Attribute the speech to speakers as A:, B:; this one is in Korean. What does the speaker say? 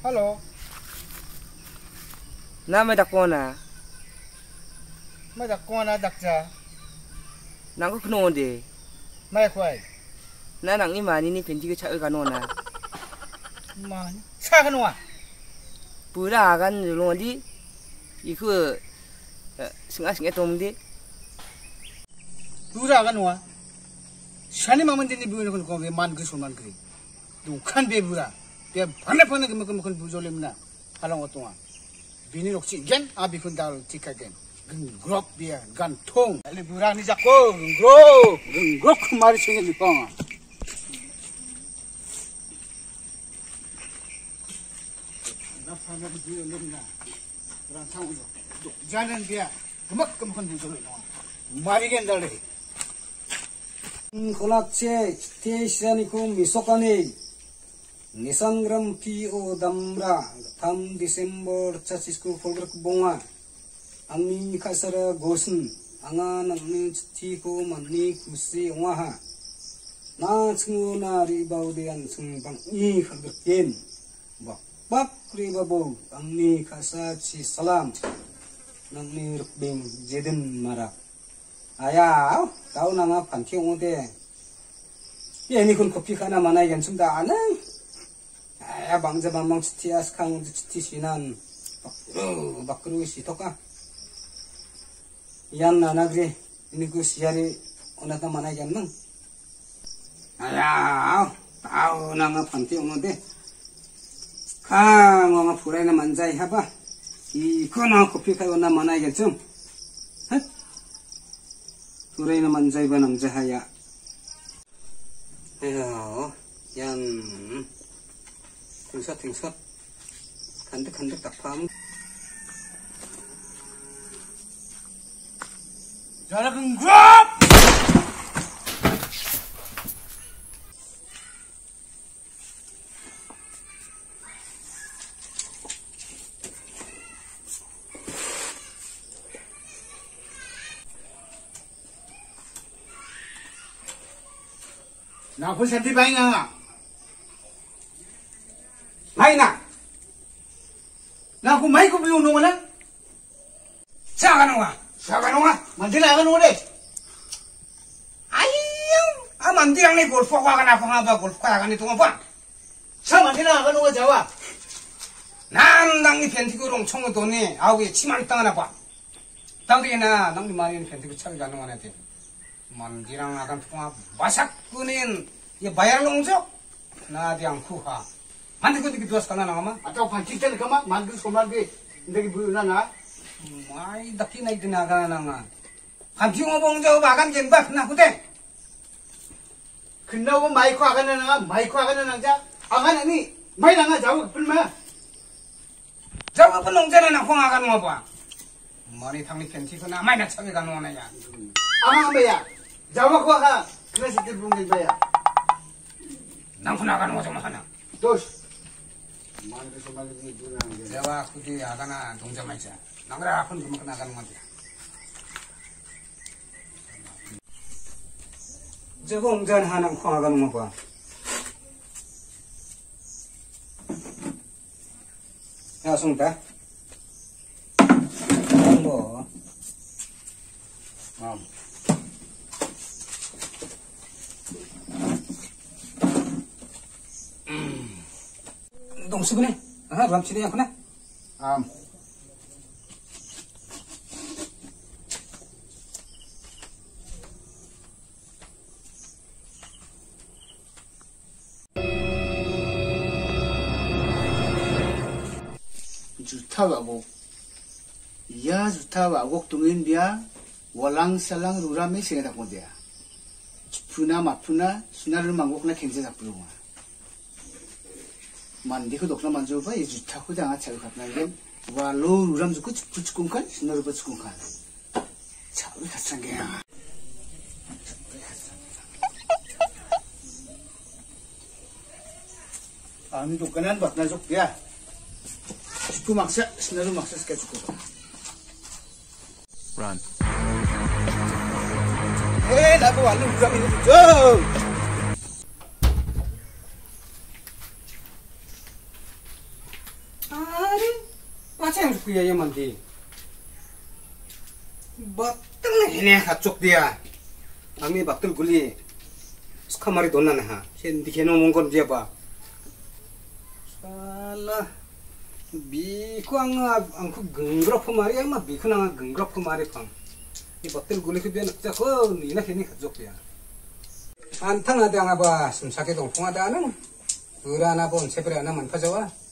A: Halo.
B: Nama dak kona.
A: Mai dak kona dak ja.
B: Nang ko kno de.
A: Mai khwai.
B: Na nang imani ni penti ko cha ka no na.
A: Man. Sa ka no.
B: Pura kan lo di. Iku singa tom di.
A: Pura ka no. Shani maman din ni bu ko man ko sunan kri. Du khan be pura. Dia phane ke bujolem na. Halang otonga. Bini rokci gen abi kun dal tika gen. Grok dia gantung. Ali burang ni jako grok mari singe lipong. Na phane bujolem na. Burang sang ujo. Jalan dia gemak kan bujolem no. Mari gen dal deh.
C: Kolakce stesiani kum misokani. Nisangram PO damra 3 Desember chasisku folgrek bonga angni kasara gosun anga nangni chiti ko manni kusi waha na chungu na ribaude an sungbang ni khagrken bak ribabo angni kasa chi salam nangni rukbeng jeden mara aya tau nanga panthi ongde ye ni kun kopi kana manai gan sumda anang ya bang자 방방 치티아스 강 치티시난 bakru si toka yan nana gre ini ku siari onata mana yan mang aya tau nanga panti ongode ka ngoma puraina manjai haba I kono kopi kayo na mana yan zum ha puraina manjai ba namja haya ayo yan tingshot kandik tak paham
A: Jalan grok na pun senti baik nga mai na aku mai ko biu no na sa ka no mandila ka no de ayo mandilang ni golf ko ka na ba golf ka ni tunga pa sa mandila ka no jawa nang ni 펜티 그 롱청 돈이 아우게 치만 땅 하나 봐 땅에 나 낭디 마리 펜티 그 차가 가는 거네 돼 만디랑 아간 통화 바삭 끄는 이 바야를 롱죠 나디 않고하 만디 그 두었 가나 나마 아까 반칙될 거마 만디 소말게 내기 부르나 마이 닥기 나이 드나가 나가 반티고 봉저 바간 겐바 나 그대 근나고 마이크 아가는 나가 마이크 아가는 나자 아간 아니 마이 나가 자고 불마 자고 불 농자는 나 홍아 가는 거 봐. 머리 탕리 펜티고 나 마이 나 차게 가는 거냐. 아마 뭐야. 자고 거가 그래서 들bun게 뭐야. 낭푼 나가는 거 좀 하나. 도시. 만들서 말이 누나는 게. 내가 그게 아가나 동자 말자. 나가라 아픈 거 나가는 건데. 저거 옹전 하나 홍아 가는 거 봐. 야, 송다. 뭐. 동수구네. 아, 람치네 않구나. 주타와고 이야 주타와고 동인비야 월랑살랑 루라메 생각다 본데야 푸나 마푸나 수나를 망고나 갱제 잡부르고 만디고 독나 만져봐 이 주타고 당아 차를 갖나 게 와로 루람 주고 부츠군칸 수나를 부츠군칸 차를 갖상 게야 아니 독가난 받나 족야 Cukup maksa, sebenarnya maksa sekali cukup.
D: Run.
A: Lagu walu juga ini tuh.
C: kuya ya mandi.
A: Batal ini kacuk dia.
C: Ami batul guli. Sekamari donan ha. Hendi keno mongkon dia ba. Salah. Biku angku gengrop kemari ama biku nang gengrop kemari pang. Ini batul guli ke biar nak cakap ni nak ini kacuk dia. Antang ada yang apa? Semsaki dong, pun ada anak. Pura anak pun sepeda anak manfaat jawab.